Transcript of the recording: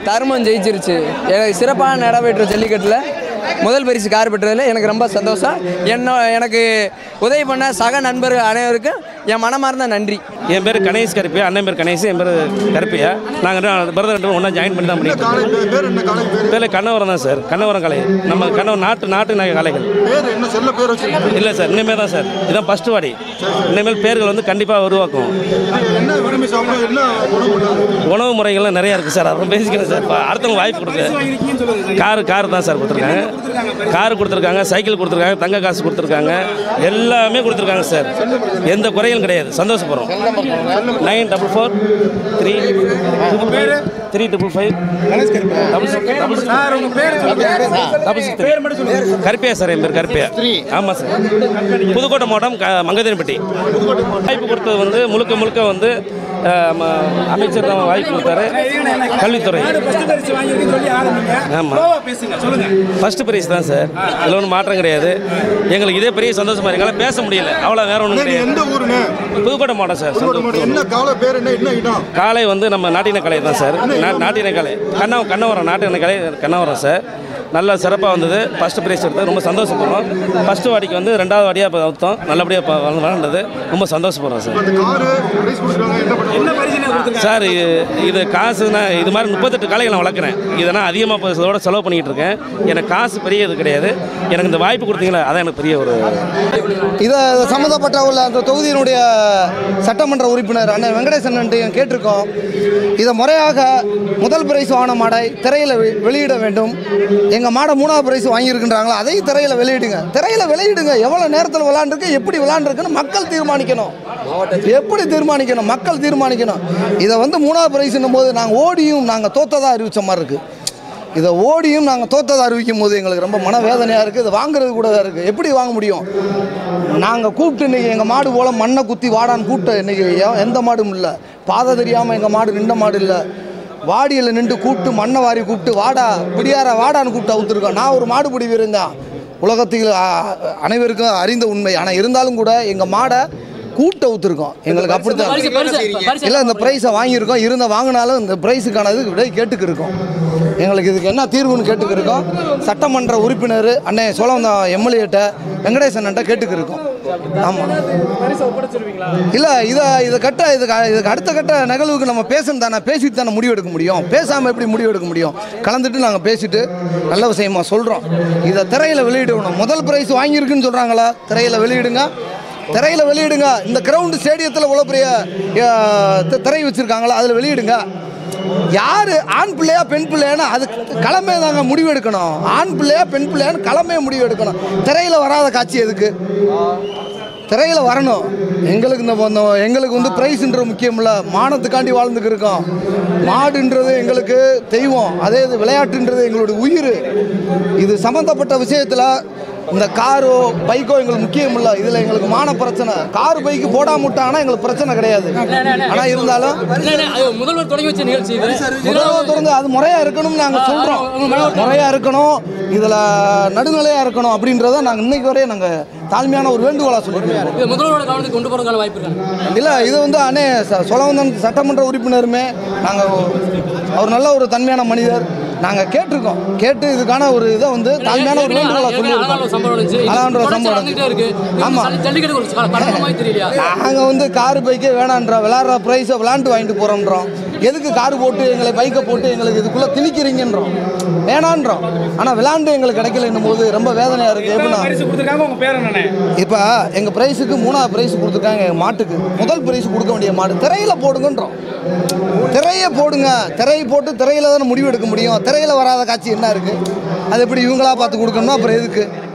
தர்மம் ஜெயிச்சிருச்சு. எனக்கு சிறப்பான நடைபெற்ற ஜல்லிக்கட்டில் முதல் பரிசு கார் பெற்றதில் எனக்கு ரொம்ப சந்தோஷம். எனக்கு உதவி பண்ண சக நண்பர்கள் அனைவருக்கும் என் மனமார்ந்த நன்றி. என் பேர் கணேஷ் கருப்பியா, அண்ணன் பேர் கணேஷ், என் பேர் கருப்பியா. நாங்கள் பிரதர் ரெண்டு ஒன்றா ஜாயின் பண்ணி தான் பண்ணியிருக்கோம். பேர் கண்ணவரம் தான் சார், கண்ணவரம் கலை. நம்ம கண்ணவரம் நாட்டு கலைகள் இல்லை சார், இனிமேல் தான் சார். இதுதான் ஃபஸ்ட்டு வாடி. இனிமேல் பேர்கள் வந்து கண்டிப்பாக உருவாக்கும். உணவு முறைகள்லாம் நிறையா இருக்குது சார், அதை பேசிக்கிறேன் சார். அடுத்தவங்க வாய்ப்பு கொடுங்க. கார் தான் சார் கொடுத்துருக்காங்க. கார் கொடுத்துருக்காங்க, சைக்கிள் கொடுத்துருக்காங்க, தங்க காசு கொடுத்துருக்காங்க, எல்லாமே கொடுத்துருக்காங்க சார். எந்த குறையும் கிடையாது, சந்தோஷப்படுறோம். 944355 கருப்பியா சார், என் பேர் கருப்பியா. ஆமாம் சார், புதுக்கோட்டை மாவட்டம் மங்கதேனிப்பட்டி. வாய்ப்பு கொடுத்தது வந்து முழுக்க வந்து அமைச்சர் தான் வாய்ப்பு கொடுத்தாரு, கல்வித்துறை. ஆமாம், ஃபர்ஸ்ட் பிரைஸ் தான் சார், இதில் ஒன்றும் மாற்றம் கிடையாது. எங்களுக்கு இதே பெரிய சந்தோஷமா இருக்கு. எங்களால் பேச முடியல, அவ்வளோ வேற ஒன்றும் கிடையாது. புதுக்கோட்டை மாவட்டம் சார். காலை வந்து நம்ம நாட்டின கலை தான் சார், நாட்டின கலை கண்ணவரம், நாட்டின கலை கண்ணவரம் சார். நல்லா சிறப்பாக வந்தது. ஃபஸ்ட்டு ப்ரைஸ் எடுத்தது, ரொம்ப சந்தோஷப்படுறோம். ஃபஸ்ட்டு வாடிக்கு வந்து ரெண்டாவது வாடியாக இப்போ வைத்தோம், நல்லபடியாக வளர்ந்தது, ரொம்ப சந்தோஷப்படுறோம் சார். சார் இது காசுனா இது மாதிரி 38 காளைகளை நான் வளர்க்குறேன். இதை நான் அதிகமாக இதோட செலவு பண்ணிக்கிட்டு இருக்கேன். எனக்கு காசு பெரிய இது கிடையாது. எனக்கு இந்த வாய்ப்பு கொடுத்தீங்களா, அதான் எனக்கு பெரிய ஒரு இதை சம்மந்தப்பட்ட உள்ள அந்த தொகுதியினுடைய சட்டமன்ற உறுப்பினர் அண்ணன் வெங்கடேசன் கேட்டிருக்கோம். இதை முறையாக முதல் பிரைஸ் வாங்கின மாடை திரையில் வெளியிட வேண்டும். எங்கள் மாடை 3வது பிரைஸ் வாங்கியிருக்கின்றாங்களா, அதையும் திரையில் வெளியிடுங்க. எவ்வளோ நேரத்தில் விளாண்டுருக்கு, எப்படி விளாண்டுருக்குன்னு மக்கள் தீர்மானிக்கணும். மக்கள் தீர்மானிக்கணும். இதை வந்து 3வது பிரைஸ்ன்னும் போது நாங்கள் தோத்ததாக அறிவித்த மாதிரி இருக்குது. இதை நாங்கள் தோத்ததாக அறிவிக்கும் போது எங்களுக்கு ரொம்ப மனவேதனையாக இருக்குது. இதை வாங்குறது கூட தான் இருக்குது. எப்படி வாங்க முடியும்? நாங்கள் கூப்பிட்டு இன்றைக்கி எங்கள் மாடு போல் மண்ணை குத்தி வாடான்னு கூப்பிட்டு இன்றைக்கி எந்த மாடும் இல்லை. பாதை தெரியாமல் எங்கள் மாடு நின்ற மாடு இல்லை. வாடியில் நின்று கூப்பிட்டு மண்ணை வாரி கூப்பிட்டு வாடான்னு கூப்பிட்டு அவுத்துருக்கோம். நான் ஒரு மாடுபிடி வீரன் தான், உலகத்தில் அனைவருக்கும் அறிந்த உண்மை. ஆனால் இருந்தாலும் கூட எங்கள் மாடை கூட்ட ஊற்றுருக்கோம். எங்களுக்கு அப்படித்தான் இல்லை, இந்த ப்ரைஸை வாங்கியிருக்கோம். வாங்கினாலும் இந்த ப்ரைஸுக்கானது விட கேட்டுக்கிருக்கோம். எங்களுக்கு இதுக்கு என்ன தீர்வுன்னு கேட்டுக்கிருக்கோம். சட்டமன்ற உறுப்பினர் அண்ணே சோழவந்தான் எம்எல்ஏட்ட வெங்கடேசன்ட்ட கேட்டுக்கிருக்கோம். ஆமாம், இல்லை இதுக்கு அடுத்த கட்ட நிகழ்வுக்கு நம்ம பேசிட்டு தானே முடிவெடுக்க முடியும். பேசாமல் எப்படி முடிவெடுக்க முடியும்? கலந்துட்டு நாங்கள் பேசிட்டு நல்ல விஷயமா சொல்கிறோம். இதை திரையில் வெளியிடணும். முதல் ப்ரைஸ் வாங்கியிருக்குன்னு சொல்கிறாங்களா, திரையில் வெளியிடுங்க. இந்த கிரவுண்டு ஸ்டேடியத்தில் இவ்வளோ பெரிய திரை வச்சுருக்காங்களா, அதில் வெளியிடுங்க. யார் ஆண் பிள்ளையா பெண் பிள்ளையான்னு அது களமே தாங்க முடிவெடுக்கணும். ஆண் பிள்ளையா பெண் பிள்ளையான்னு களமே முடிவெடுக்கணும். திரையில் வராத காட்சி எதுக்கு? திரையில் வரணும். எங்களுக்கு வந்து ப்ரைஸுன்றது முக்கியம் இல்லை, மானத்துக்காண்டி வாழ்ந்துக்கு இருக்கோம். மாடுன்றது எங்களுக்கு தெய்வம், அதே இது விளையாட்டுன்றது எங்களுடைய உயிர். இது சம்மந்தப்பட்ட விஷயத்தில் இந்த காரோ பைக்கோ எங்களுக்கு முக்கியம் இல்லை. இதில் எங்களுக்கு மான பிரச்சனை. கார் பைக்கு போடாம விட்டாங்கன்னா எங்களுக்கு பிரச்சனை கிடையாது. ஆனால் இருந்தாலும் முதல்வர் தொடர்ந்து அது முறையாக இருக்கணும்னு நாங்கள் சொல்கிறோம். முறையாக இருக்கணும், இதில் நடுநிலையாக இருக்கணும் அப்படின்றத நாங்கள் இன்னைக்கு வரையும் நாங்கள் தாழ்மையான ஒரு வேண்டுகோளாக சொல்லியிருக்கோம். முதல்வரோட கவனத்துக்கு கொண்டு போகிறதுக்கான வாய்ப்பு இல்லை. இது வந்து அண்ணே சோழவந்தன் சட்டமன்ற உறுப்பினருமே அவர் நல்ல ஒரு தன்மையான மனிதர். நாங்கள் கேட்டு இதுக்கான ஒரு இதை வந்து தாழ்மையான ஒரு வேண்டுகோளாக சொல்லியிருக்கோம். ஆமாம், நாங்கள் வந்து காரு பைக்கே வேணான்றோம். விளாட்ற ப்ரைஸை விளாண்டு வாங்கிட்டு போகிறோன்றோம். எதுக்கு காரு போட்டு எங்களை பைக்கை போட்டு எங்களுக்கு இதுக்குள்ளே திணிக்கிறீங்கன்றோம், வேணான்றோம். ஆனால் விளாண்டு எங்களுக்கு கிடைக்கலன்னும் போது ரொம்ப வேதனையாக இருக்குது. எப்படின்னா இப்போ எங்கள் ப்ரைஸுக்கு 3வது ப்ரைஸ் கொடுத்துருக்காங்க. எங்கள் மாட்டுக்கு முதல் ப்ரைஸ் கொடுக்க வேண்டிய மாடு திரையில் போடுங்கன்றோம். திரையை போட்டு திரையில் தானே முடிவு எடுக்க முடியும். திரையில் வராத காட்சி என்ன இருக்குது? அது எப்படி இவங்களா பார்த்து கொடுக்கணும்னா அப்புறம் எதுக்கு?